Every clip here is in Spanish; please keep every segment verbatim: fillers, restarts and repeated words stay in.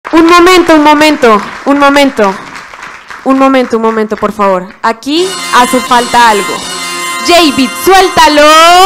Un momento, un momento, un momento, un momento, un momento, por favor. Aquí hace falta algo. J-Beat, suéltalo.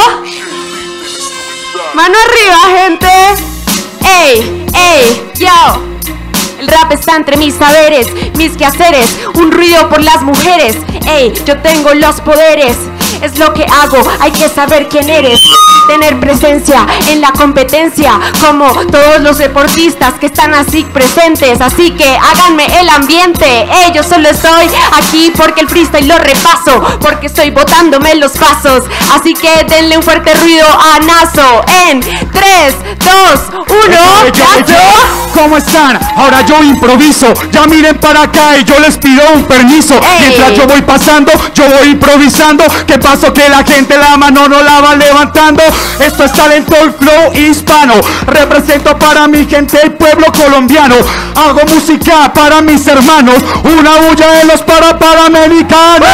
Mano arriba, gente. Ey, ey, yo. El rap está entre mis saberes, mis quehaceres, un ruido por las mujeres. Ey, yo tengo los poderes, es lo que hago, hay que saber quién eres. Tener presencia en la competencia, como todos los deportistas que están así presentes. Así que háganme el ambiente. Ey, yo solo estoy aquí porque el freestyle lo repaso, porque estoy botándome los pasos. Así que denle un fuerte ruido a Nazo. En tres, dos, uno, ¡Nazo! ¿Cómo están? Ahora yo improviso. Ya miren para acá y yo les pido un permiso. Ey. Mientras yo voy pasando, yo voy improvisando. ¿Qué pasó? Que la gente la mano no la va levantando. Esto es talento el flow hispano. Represento para mi gente el pueblo colombiano. Hago música para mis hermanos. Una bulla de los para panamericanos.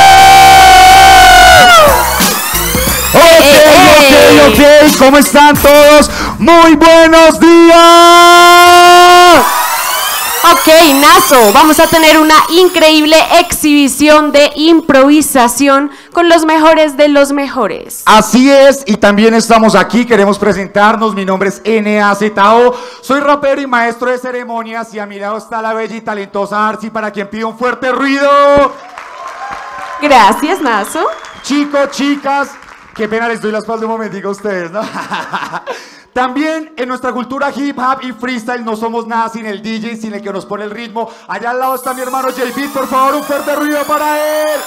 Ok, ok, ok. ¿Cómo están todos? Muy buenos días. Ok, Nazo, vamos a tener una increíble exhibición de improvisación con los mejores de los mejores. Así es, y también estamos aquí, queremos presentarnos. Mi nombre es N A Z O, soy rapero y maestro de ceremonias, y a mi lado está la bella y talentosa Arsi, para quien pido un fuerte ruido. Gracias, Nazo. Chicos, chicas, qué pena les doy la espalda un momentico a ustedes, ¿no? También en nuestra cultura hip hop y freestyle no somos nada sin el D J, sin el que nos pone el ritmo. Allá al lado está mi hermano J-Beat, por favor, un fuerte ruido para él.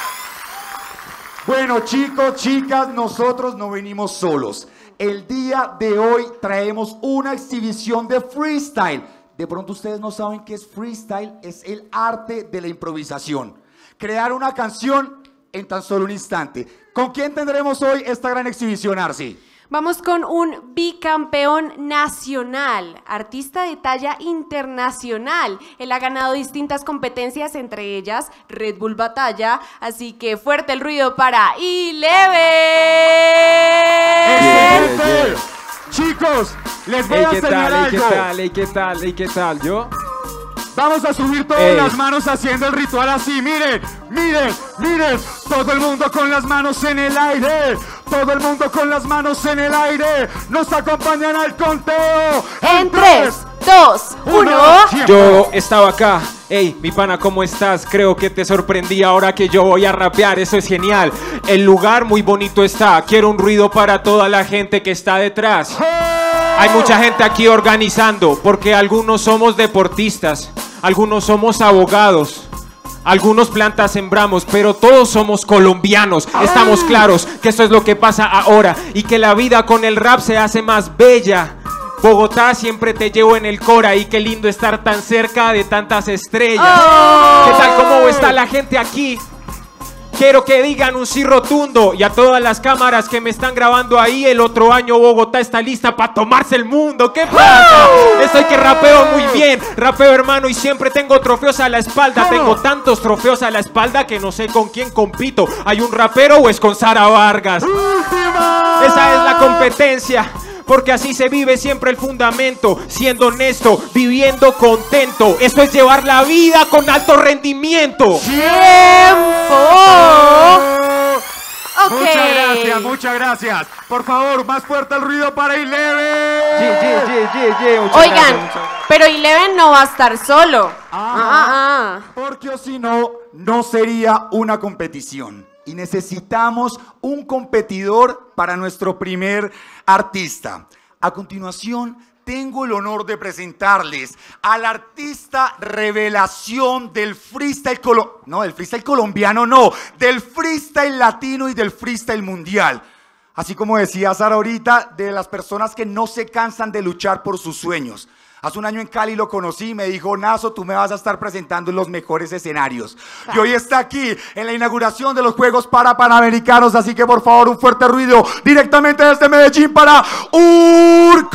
Bueno, chicos, chicas, nosotros no venimos solos. El día de hoy traemos una exhibición de freestyle. De pronto ustedes no saben qué es freestyle, es el arte de la improvisación. Crear una canción en tan solo un instante. ¿Con quién tendremos hoy esta gran exhibición, Arsi? Vamos con un bicampeón nacional, artista de talla internacional. Él ha ganado distintas competencias, entre ellas Red Bull Batalla. Así que fuerte el ruido para Eleven. ¡Excelente! Chicos, les voy Ey, a ¿qué enseñar tal? Ey, algo. ¿qué tal? Ey, ¿qué tal? Ey, ¿qué tal? ¿Yo? Vamos a subir todas Ey. las manos haciendo el ritual así. Miren, miren, miren. Todo el mundo con las manos en el aire. Todo el mundo con las manos en el aire. Nos acompañan al conteo. En tres, dos, uno. Yo estaba acá. Ey, mi pana, ¿cómo estás? Creo que te sorprendí ahora que yo voy a rapear. Eso es genial. El lugar muy bonito está. Quiero un ruido para toda la gente que está detrás. Hay mucha gente aquí organizando, porque algunos somos deportistas, algunos somos abogados, algunos plantas sembramos, pero todos somos colombianos. Estamos claros que esto es lo que pasa ahora y que la vida con el rap se hace más bella. Bogotá, siempre te llevo en el cora, y qué lindo estar tan cerca de tantas estrellas. Oh. ¿Qué tal? ¿Cómo está la gente aquí? Quiero que digan un sí rotundo, y a todas las cámaras que me están grabando ahí, el otro año Bogotá está lista para tomarse el mundo. ¿Qué pasa? Estoy que rapeo muy bien, rapeo hermano, y siempre tengo trofeos a la espalda. Tengo tantos trofeos a la espalda que no sé con quién compito. ¿Hay un rapero o es con Sara Vargas? ¡Última! Esa es la competencia, porque así se vive siempre el fundamento, siendo honesto, viviendo contento. Eso es llevar la vida con alto rendimiento. ¡Tiempo! Ok. Muchas gracias, muchas gracias. Por favor, más fuerte el ruido para Eleven. Yeah, yeah, yeah, yeah, yeah. Muchas Oigan, gracias, muchas- pero Eleven no va a estar solo. Ah, Ah, ah. Porque o si no, no sería una competición. Y necesitamos un competidor para nuestro primer artista. A continuación, tengo el honor de presentarles al artista revelación del freestyle colombiano. No, del freestyle colombiano no, del freestyle latino y del freestyle mundial. Así como decía Sara ahorita, de las personas que no se cansan de luchar por sus sueños. Hace un año en Cali lo conocí y me dijo: Nazo, tú me vas a estar presentando en los mejores escenarios. Y hoy está aquí en la inauguración de los Juegos para Panamericanos. Así que por favor, un fuerte ruido directamente desde Medellín para Urco.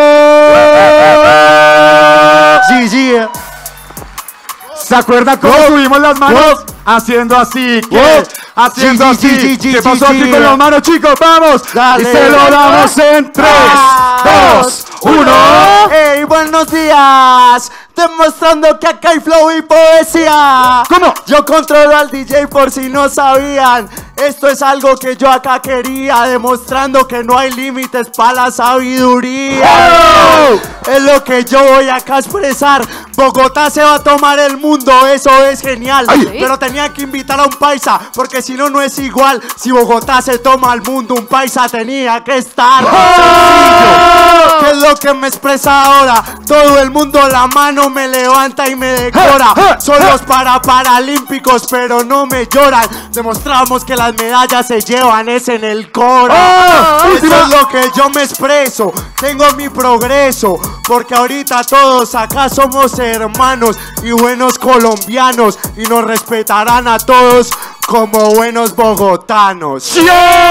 Sí, sí. ¿Se acuerdan cómo subimos las manos? Haciendo así, ¿qué? Haciendo Sí, sí, así. sí, sí, ¿Qué sí, pasó sí, aquí con sí. las manos, chicos? ¡Vamos! Dale. Y se lo damos en tres, dos, uno. ¡Hey, buenos días! demostrando que acá hay flow y poesía. ¿Cómo? Yo controlo al D J por si no sabían. Esto es algo que yo acá quería, demostrando que no hay límites para la sabiduría. ¡Oh! Es lo que yo voy acá a expresar. Bogotá se va a tomar el mundo, eso es genial. Ay. Pero tenía que invitar a un paisa, porque si no, no es igual. Si Bogotá se toma el mundo, un paisa tenía que estar. ¡Oh! ¿Qué es lo que me expresa ahora? Todo el mundo la mano me levanta y me decora. Son los para paralímpicos, pero no me lloran. Demostramos que las medallas se llevan es en el cora. ¡Oh! Eso es lo que yo me expreso. Tengo mi progreso, porque ahorita todos acá somos hermanos y buenos colombianos, y nos respetarán a todos como buenos bogotanos. ¡Sí!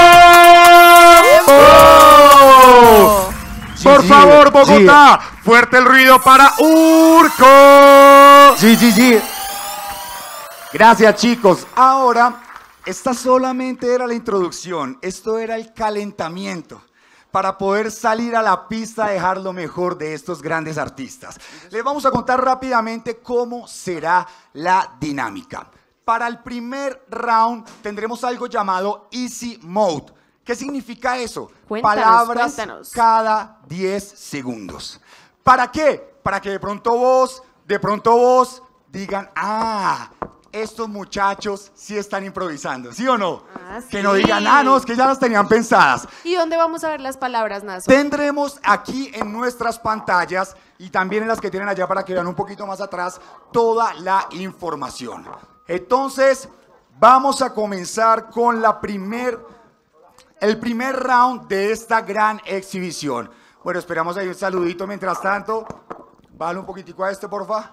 ¡Oh! Por Sí, favor, sí, Bogotá, fuerte el ruido para Urco. Sí, sí, sí. Gracias, chicos. Ahora, esta solamente era la introducción. Esto era el calentamiento para poder salir a la pista a dejar lo mejor de estos grandes artistas. Les vamos a contar rápidamente cómo será la dinámica. Para el primer round tendremos algo llamado Easy Mode. ¿Qué significa eso? Cuéntanos, Palabras cuéntanos. cada diez segundos. ¿Para qué? Para que de pronto vos, de pronto vos digan, ah, estos muchachos sí están improvisando, ¿sí o no? Ah, que no sí. digan, ah, no, es que ya las tenían pensadas. ¿Y dónde vamos a ver las palabras, Naso? Tendremos aquí en nuestras pantallas y también en las que tienen allá para que vean un poquito más atrás toda la información. Entonces, vamos a comenzar con la primer, el primer round de esta gran exhibición. Bueno, esperamos ahí un saludito mientras tanto. Bájale un poquitico a este, porfa.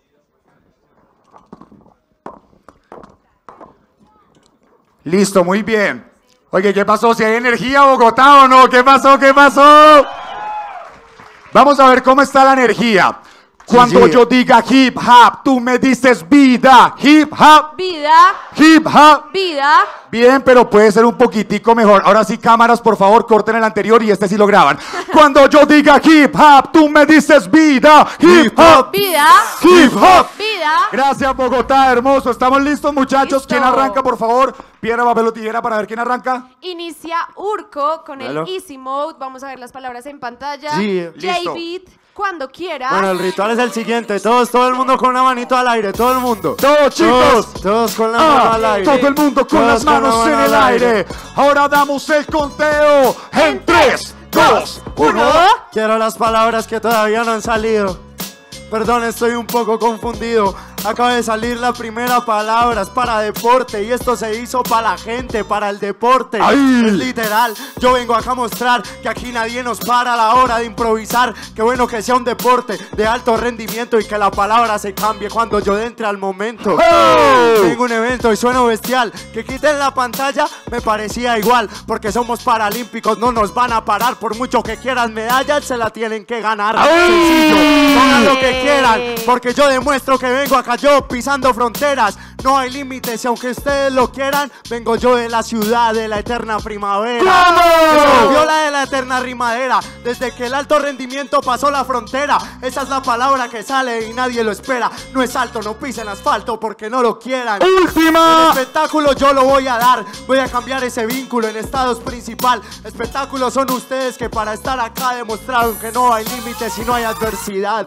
Listo, muy bien. Oye, ¿qué pasó? ¿Si hay energía, Bogotá, o no? ¿Qué pasó? ¿Qué pasó? Vamos a ver cómo está la energía. Cuando Sí, sí. yo diga hip hop, tú me dices vida. Hip hop, Vida, hip hop. vida. Bien, pero puede ser un poquitico mejor. Ahora sí, cámaras, por favor, corten el anterior y este sí lo graban. Cuando yo diga hip hop, tú me dices vida. Hip hop, Vida, hip hop. vida. Gracias, Bogotá, hermoso. ¿Estamos listos, muchachos? Listo. ¿Quién arranca, por favor? Piedra, papel o tijera para ver quién arranca. Inicia Urco con el Claro. Easy Mode. Vamos a ver las palabras en pantalla. Sí, listo. J-Beat, cuando quieras. Bueno, el ritual es el siguiente. Todos, todo el mundo con una manito al aire. Todo el mundo. Todos, chicos. Todos, todos con la mano Ah, al aire. todo el mundo con Todos las manos la en mano el al aire. Ahora damos el conteo en tres, dos, uno. Quiero las palabras que todavía no han salido. Perdón, estoy un poco confundido. Acaba de salir la primera palabra, es para deporte. Y esto se hizo para la gente, para el deporte. ¡Ay! Es literal. Yo vengo acá a mostrar que aquí nadie nos para a la hora de improvisar. Qué bueno que sea un deporte de alto rendimiento y que la palabra se cambie cuando yo entre al momento. ¡Oh! Tengo un evento y sueno bestial. Que quiten la pantalla me parecía igual. Porque somos paralímpicos, no nos van a parar. Por mucho que quieran medallas, se la tienen que ganar. ¡Ay! Sencillo, pongan lo que quieran. Porque yo demuestro que vengo acá yo pisando fronteras. No hay límites y aunque ustedes lo quieran, vengo yo de la ciudad de la eterna primavera. ¡Vamos! Se volvió la de la eterna rimadera. Desde que el alto rendimiento pasó la frontera. Esa es la palabra que sale y nadie lo espera. No es alto, no pisen asfalto porque no lo quieran. El Última. espectáculo yo lo voy a dar. Voy a cambiar ese vínculo en estados principal. Espectáculos son ustedes que para estar acá demostraron que no hay límites y no hay adversidad.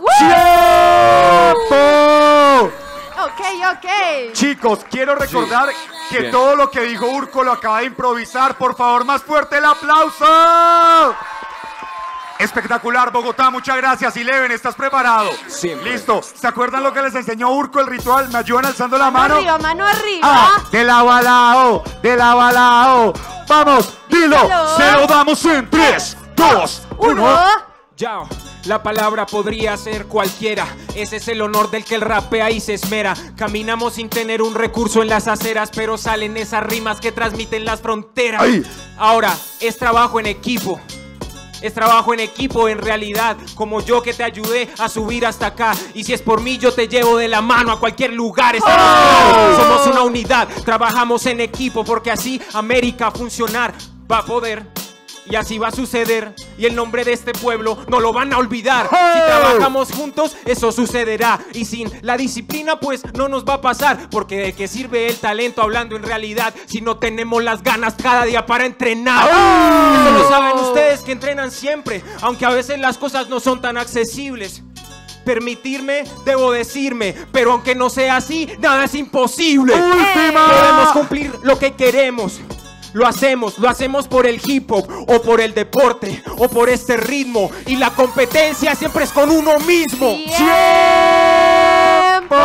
¡Tiempo! Ok, ok. Chicos, quiero recordar que Bien. todo lo que dijo Urco lo acaba de improvisar. Por favor, más fuerte el aplauso. Espectacular, Bogotá, muchas gracias. Y Leven, ¿estás preparado? Siempre. Listo. ¿Se acuerdan lo que les enseñó Urco, el ritual? ¿Me ayudan alzando la Mano mano? arriba, mano arriba. Ah, de la balao, de la balao. Vamos, dilo. Díselo. Se lo damos en tres, dos, Uno. uno. Yao, la palabra podría ser cualquiera. Ese es el honor del que el rapea y se esmera. Caminamos sin tener un recurso en las aceras, pero salen esas rimas que transmiten las fronteras. Ay. Ahora, es trabajo en equipo. Es trabajo en equipo en realidad, como yo que te ayudé a subir hasta acá. Y si es por mí, yo te llevo de la mano a cualquier lugar. Estamos claros, somos una unidad, trabajamos en equipo, porque así América funcionar va a poder. Y así va a suceder, y el nombre de este pueblo no lo van a olvidar. Si trabajamos juntos, eso sucederá. Y sin la disciplina, pues no nos va a pasar. Porque de qué sirve el talento hablando en realidad si no tenemos las ganas cada día para entrenar. Eso lo saben ustedes que entrenan siempre, aunque a veces las cosas no son tan accesibles. Permitirme, debo decirme, pero aunque no sea así, nada es imposible. ¡Última! Podemos cumplir lo que queremos. Lo hacemos, lo hacemos por el hip hop, o por el deporte, o por este ritmo. Y la competencia siempre es con uno mismo. ¡Tiempo!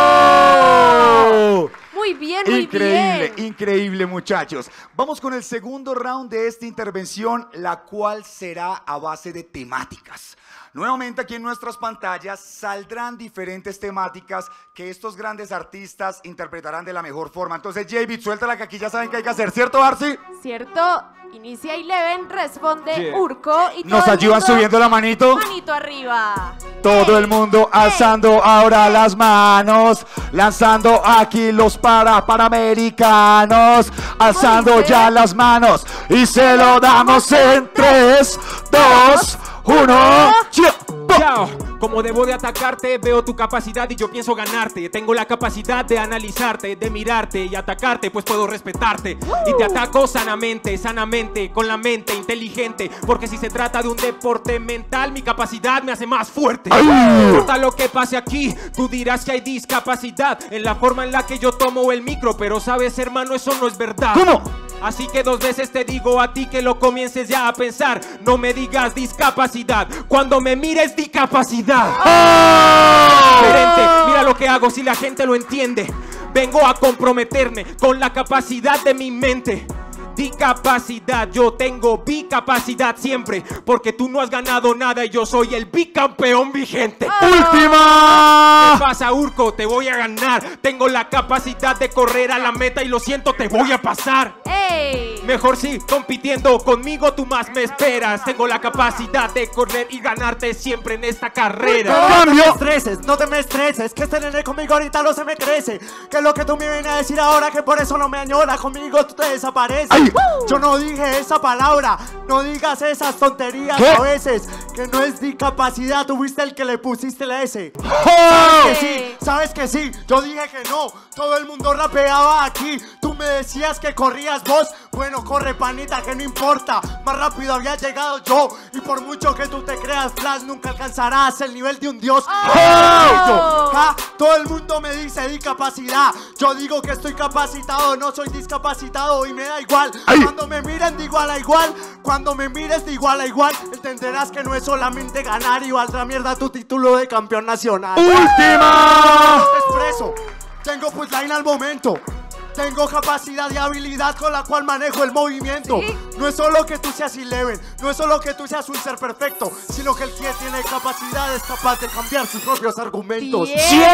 Muy bien, muy Increíble, bien. increíble, muchachos. Vamos con el segundo round de esta intervención, la cual será a base de temáticas. Nuevamente aquí en nuestras pantallas saldrán diferentes temáticas que estos grandes artistas interpretarán de la mejor forma. Entonces, J-Beat, suéltala que aquí ya saben qué hay que hacer, ¿cierto, Arsi? ¿Cierto? Inicia Eleven, responde Yeah. Urco y ¿Nos todo el ayudan mundo, subiendo la manito? manito arriba. Todo Ey, el mundo ey, alzando ahora las manos, lanzando aquí los para panamericanos, alzando dice? ya las manos y se lo damos en tres, dos, uno. Chao. Como debo de atacarte, veo tu capacidad y yo pienso ganarte. Tengo la capacidad de analizarte, de mirarte y atacarte, pues puedo respetarte. Y te ataco sanamente, sanamente, con la mente inteligente. Porque si se trata de un deporte mental, mi capacidad me hace más fuerte. No importa lo que pase aquí, tú dirás que hay discapacidad en la forma en la que yo tomo el micro. Pero sabes, hermano, eso no es verdad. ¿Cómo? Así que dos veces te digo a ti que lo comiences ya a pensar. No me digas discapacidad, cuando me mires di capacidad. Diferente, mira lo que hago si la gente lo entiende. Vengo a comprometerme con la capacidad de mi mente. Discapacidad, yo tengo bicapacidad siempre. Porque tú no has ganado nada y yo soy el bicampeón vigente. ¡Última! ¿Qué pasa, Urco? Te voy a ganar. Tengo la capacidad de correr a la meta y lo siento, te voy a pasar. ¡Ey! Mejor sí, compitiendo conmigo tú más me esperas. Tengo la capacidad de correr y ganarte siempre en esta carrera. No te me ¡Cambio! estreses, no te me estreses, que este nene conmigo ahorita no se me crece. Que es lo que tú me vienes a decir ahora, que por eso no me añora, conmigo tú te desapareces. ¡Ay! Yo no dije esa palabra, no digas esas tonterías ¿Qué? a veces. Que no es discapacidad, tú fuiste el que le pusiste la S. ¡Oh! Que sí, sabes que sí, yo dije que no. Todo el mundo rapeaba aquí. Tú me decías que corrías vos. Bueno, corre, panita, que no importa. Más rápido había llegado yo. Y por mucho que tú te creas Flash, nunca alcanzarás el nivel de un dios. ¡Oh! Ja, todo el mundo me dice discapacidad. Yo digo que estoy capacitado, no soy discapacitado y me da igual. ¡Ay! Cuando me miren de igual a igual, cuando me mires de igual a igual, entenderás que no es solamente ganar y valdrá mierda tu título de campeón nacional. ¡Última! Expreso, tengo punchline al momento. Tengo capacidad y habilidad con la cual manejo el movimiento. ¿Sí? No es solo que tú seas Eleven, no es solo que tú seas un ser perfecto, sino que el que tiene capacidad es capaz de cambiar sus propios argumentos.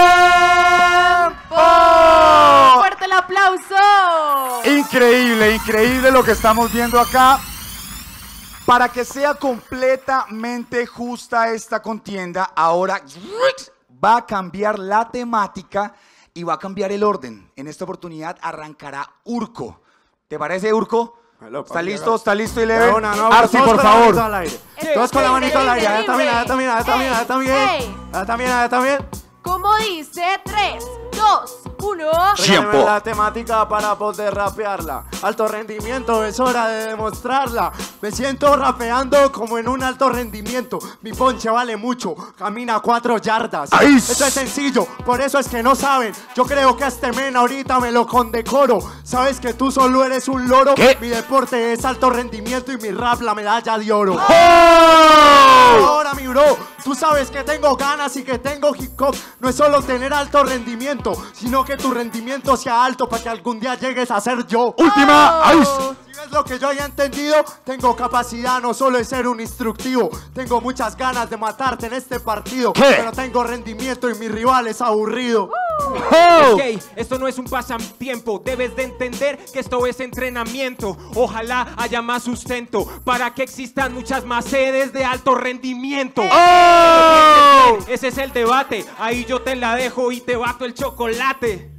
¡Tiempo! ¡Fuerte el aplauso! Increíble, increíble lo que estamos viendo acá. Para que sea completamente justa esta contienda, ahora va a cambiar la temática y va a cambiar el orden. En esta oportunidad arrancará Urco. ¿Te parece, Urco? ¿Está listo? ¿Está listo, Eleven? Una, no, Arsi, todos por con la manito favor. al aire. Es Todos con la manito al aire. Allá también, allá también, allá también, allá también. Ey. Allá también, allá también. Como dice, tres, dos, uno. Tiempo. Regálame la temática para poder rapearla. Alto rendimiento, es hora de demostrarla. Me siento rapeando como en un alto rendimiento. Mi ponche vale mucho, camina cuatro yardas. ¡Ay! Esto es sencillo, por eso es que no saben. Yo creo que a este men ahorita me lo condecoro. Sabes que tú solo eres un loro. ¿Qué? Mi deporte es alto rendimiento y mi rap la medalla de oro. ¡Oh! Ahora mi bro, tú sabes que tengo ganas y que tengo hip hop. No es solo tener alto rendimiento, sino que tu rendimiento sea alto para que algún día llegues a ser yo. ¡Última! ¡Ay! Si ves lo que yo haya entendido, tengo capacidad no solo de ser un instructivo. Tengo muchas ganas de matarte en este partido. ¿Qué? Pero tengo rendimiento y mi rival es aburrido. ¡Oh! Ok, esto no es un pasatiempo, debes de entender que esto es entrenamiento. Ojalá haya más sustento para que existan muchas más sedes de alto rendimiento. ¡Oh! Ese es el debate, ahí yo te la dejo y te bato el chocolate.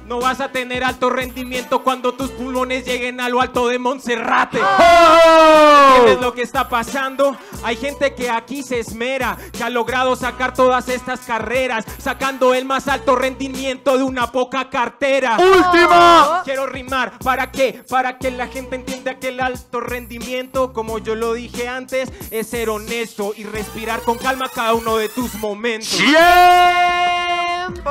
No vas a tener alto rendimiento cuando tus pulmones lleguen a lo alto de Monserrate. ¡Oh! ¿Entiendes lo que está pasando? Hay gente que aquí se esmera, que ha logrado sacar todas estas carreras, sacando el más alto rendimiento de una poca cartera. ¡Última! Quiero rimar, ¿para qué? Para que la gente entienda que el alto rendimiento, como yo lo dije antes, es ser honesto y respirar con calma cada uno de tus momentos. ¡Tiempo!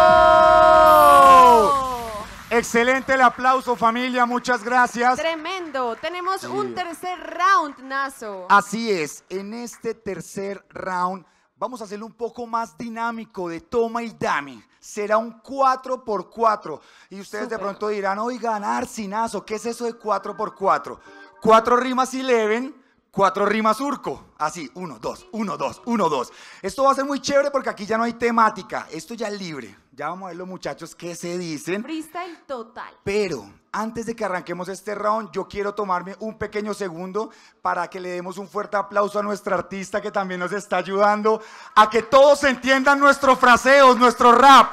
Excelente el aplauso, familia, muchas gracias. Tremendo. Tenemos un tercer round, Naso. Así es, en este tercer round vamos a hacerlo un poco más dinámico de toma y dame. Será un cuatro por cuatro. Y ustedes Súper. de pronto dirán, oigan, Arcinazo, ¿qué es eso de cuatro por cuatro? Cuatro rimas Eleven, cuatro rimas Urco. Así, uno, dos, uno, dos, uno, dos. Esto va a ser muy chévere porque aquí ya no hay temática. Esto ya es libre. Ya vamos a ver los muchachos qué se dicen. Freestyle total. Pero antes de que arranquemos este round, yo quiero tomarme un pequeño segundo para que le demos un fuerte aplauso a nuestra artista que también nos está ayudando a que todos entiendan nuestros fraseos, nuestro rap.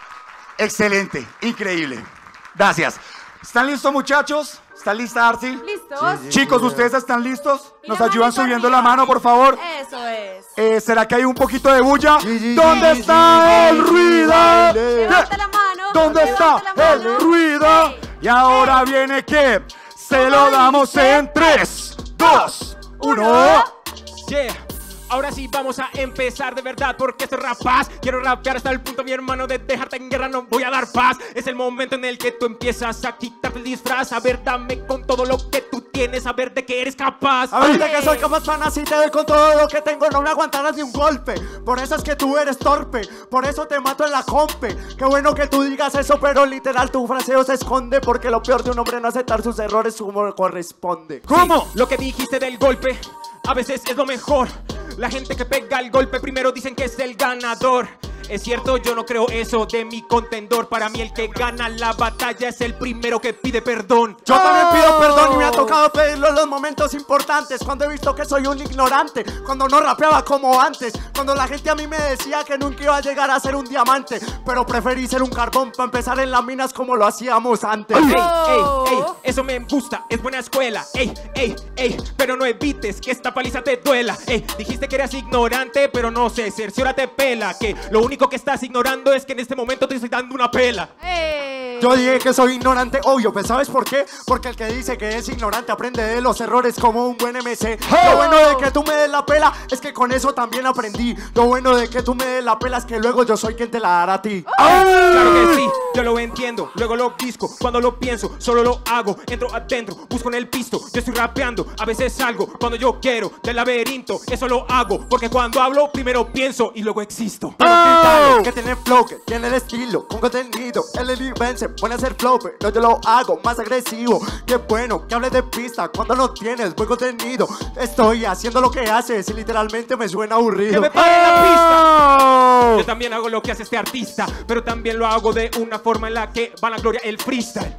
Excelente, increíble. Gracias. ¿Están listos, muchachos? ¿Está lista, Arci? ¿Listos? Chicos, ¿ustedes están listos? Y ¿Nos la ayudan manito subiendo arriba. la mano, por favor? Eso es. Eh, ¿Será que hay un poquito de bulla? Sí, sí, ¿Dónde sí, está sí, el sí, ruido? baile. Levanta la mano. ¿Dónde está levanta la el mano. ruido? Ey, Y ahora ey. viene que se lo ¿Cómo damos dice? en tres, dos, uno. Uno. Yeah. Ahora sí vamos a empezar de verdad porque esto es rapaz. Quiero rapear hasta el punto, mi hermano, de dejarte en guerra no voy a dar paz. Es el momento en el que tú empiezas a quitarte el disfraz. A ver, dame con todo lo que tú tienes, a ver de qué eres capaz. A ver, de que soy como fan, así te doy con todo lo que tengo. No me aguantarás ni un golpe. Por eso es que tú eres torpe. Por eso te mato en la compe. Qué bueno que tú digas eso, pero literal tu fraseo se esconde. Porque lo peor de un hombre no aceptar sus errores como corresponde. ¿Cómo? Lo que dijiste del golpe, a veces es lo mejor. La gente que pega el golpe primero dicen que es el ganador. Es cierto, yo no creo eso de mi contendor. Para mí el que gana la batalla es el primero que pide perdón. Yo también pido Oh. perdón y me ha tocado pedirlo en los momentos importantes. Cuando he visto que soy un ignorante, cuando no rapeaba como antes, cuando la gente a mí me decía que nunca iba a llegar a ser un diamante, pero preferí ser un carbón para empezar en las minas como lo hacíamos antes. Ey, ey, Oh. ey, eso me gusta, es buena escuela. Ey, ey, ey, pero no evites que esta paliza te duela. Ey, dijiste que eras ignorante, pero no sé, cerciórate pela. Que lo único que estás ignorando es que en este momento te estoy dando una pela. Ey. Yo dije que soy ignorante, obvio, pero ¿sabes por qué? Porque el que dice que es ignorante aprende de los errores como un buen M C. Lo bueno de que tú me des la pela es que con eso también aprendí. Lo bueno de que tú me des la pela es que luego yo soy quien te la dará a ti. Claro que sí, yo lo entiendo, luego lo disco, cuando lo pienso, solo lo hago, entro adentro, busco en el pisto, yo estoy rapeando, a veces salgo, cuando yo quiero, del laberinto, eso lo hago, porque cuando hablo, primero pienso y luego existo. Dale, que tiene flow, que tiene el estilo, con contenido, el Eleven se pone a hacer flow, pero yo lo hago más agresivo. Qué bueno que hables de pista cuando no tienes buen contenido. Estoy haciendo lo que haces y literalmente me suena Que aburrido. me paren la pista. Oh. Yo también hago lo que hace este artista, pero también lo hago de una forma en la que va la gloria el freestyle.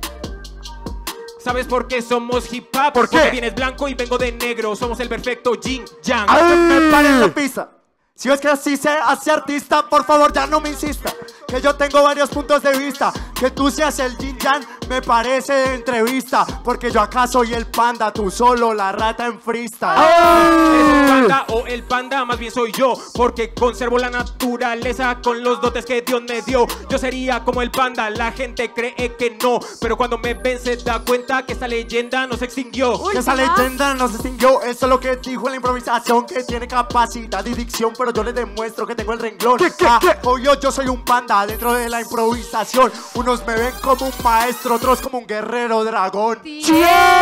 ¿Sabes por qué somos hip hop? ¿Por qué? Porque vienes blanco y vengo de negro, somos el perfecto yin yang. Que me paren la pista. Si ves que así se hace artista, por favor ya no me insista. Que yo tengo varios puntos de vista. Que tú seas el yin yang me parece de entrevista. Porque yo acá soy el panda, tú solo la rata en freestyle. ¿Eres un panda o el panda? Más bien soy yo, porque conservo la naturaleza con los dotes que Dios me dio. Yo sería como el panda, la gente cree que no, pero cuando me ven se da cuenta que esta leyenda no se extinguió. Que esa Última. leyenda no se extinguió. Eso es lo que dijo en la improvisación. Que tiene capacidad y dicción, pero yo les demuestro que tengo el renglón. ¿Qué, qué, Ah, qué? obvio, yo soy un panda dentro de la improvisación. Unos me ven como un maestro, otros como un guerrero dragón. ¡Tiempo!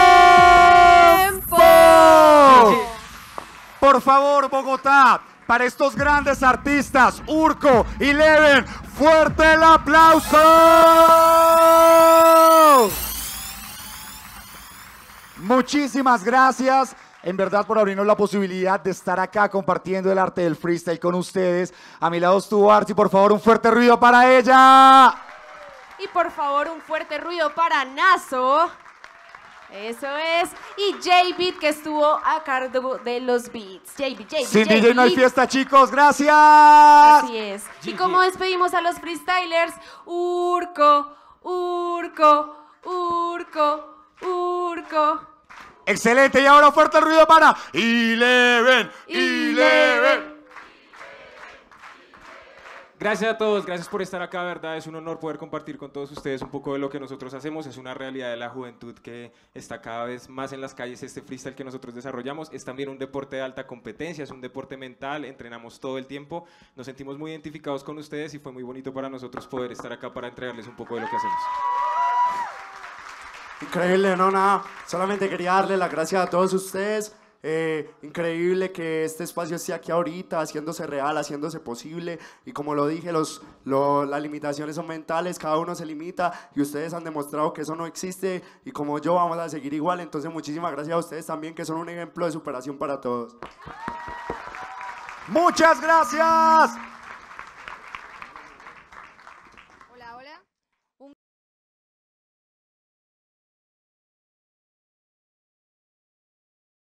Por favor, Bogotá, para estos grandes artistas, Urco y Eleven, fuerte el aplauso. Muchísimas gracias, en verdad, por abrirnos la posibilidad de estar acá compartiendo el arte del freestyle con ustedes. A mi lado estuvo Arci, por favor, un fuerte ruido para ella. Y por favor, un fuerte ruido para Naso. Eso es. Y J-Beat, que estuvo a cargo de los beats. J-Beat, J-Beat, Sin D J no hay J-Beat. fiesta, chicos, gracias. Así es. Y G G. como despedimos a los freestylers, Urco, Urco, Urco, Urco. Excelente, y ahora fuerte el ruido para Eleven, Eleven. Gracias a todos, gracias por estar acá, verdad, es un honor poder compartir con todos ustedes un poco de lo que nosotros hacemos, es una realidad de la juventud que está cada vez más en las calles. Este freestyle que nosotros desarrollamos es también un deporte de alta competencia, es un deporte mental, entrenamos todo el tiempo, nos sentimos muy identificados con ustedes y fue muy bonito para nosotros poder estar acá para entregarles un poco de lo que hacemos. Increíble, no, nada, solamente quería darle las gracias a todos ustedes. Eh, increíble que este espacio esté aquí ahorita, haciéndose real, haciéndose posible. Y como lo dije, los, lo, las limitaciones son mentales, cada uno se limita y ustedes han demostrado que eso no existe. Y como yo, vamos a seguir igual. Entonces, muchísimas gracias a ustedes también, que son un ejemplo de superación para todos. Muchas gracias.